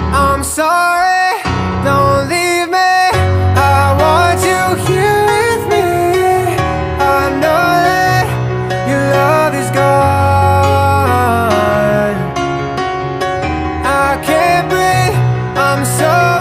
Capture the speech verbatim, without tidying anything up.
I'm sorry, don't leave me. I want you here with me. I know that your love is gone. I can't breathe, I'm so